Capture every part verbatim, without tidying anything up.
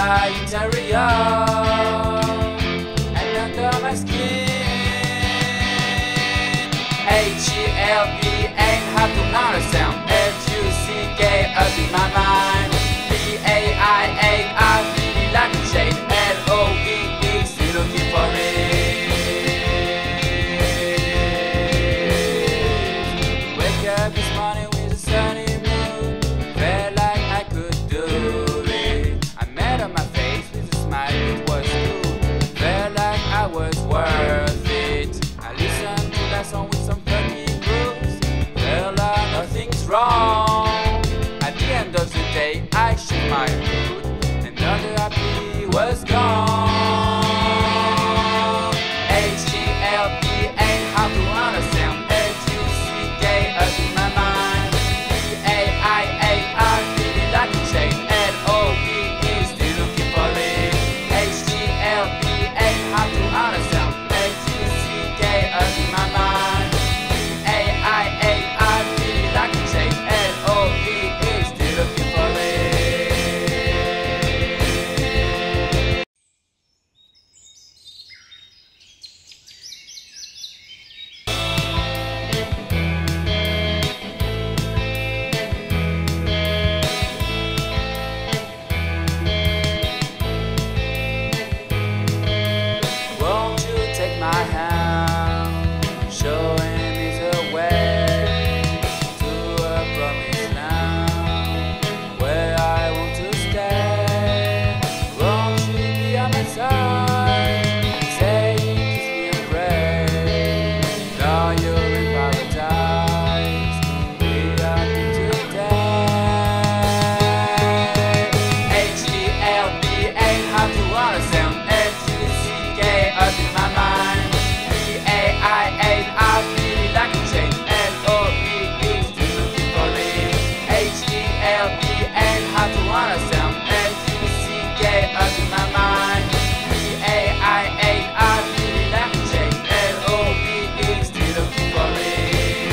my interior and under my skin. H E L P ain't hard to understand. F U C K up in my mind. B A I A I really like a shade. L O V E still looking for it. Wake up this morning with a sunny mood. Felt like I could do it. I made up my face with a smile, it was good. Felt like I was worth it. I listened to that song with some funky grooves. Felt like nothing's wrong. At the end of the day, I shook my mood. Another happy was gone. H E L P ain't hard to understand. F U C K up in my mind. B A I A I feeling like a shade. L O V E still looking for it. H E L P ain't hard to understand. F U C K up in my mind. B A I A I feeling like a shade. L O V E still looking for it. Won't you take my hand, showing me the way to a promised land where I want to stay? Won't you be on my side, saying kiss me and pray? Now you're in paradise, without me today. H E L P ain't hard to understand. F U C K up in my mind. B A I A I feeling like a shade. L O V E still looking for it. H E L P ain't hard to understand. F U C K up in my mind. B A I A I feeling like a shade. L O V E still looking for it.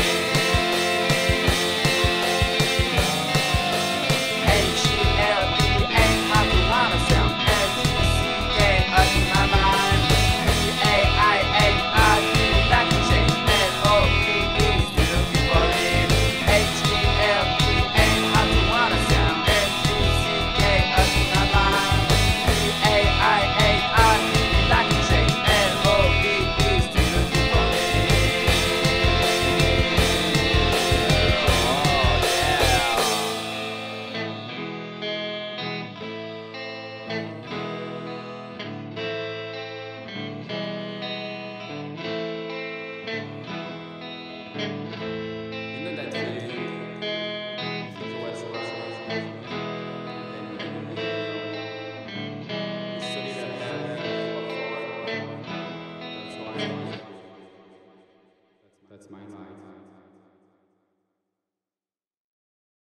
H E L P ain't hard to understand. F U C K up in my mind. B A I A I feeling like a shade. L O V E still looking for it. H E L P ain't hard to understand. F U C K up in my mind. B A I A I feeling like a shade. L O V E still looking for it. You know that feeling? You think it was around, and then you slowly let that fall forward. That's why.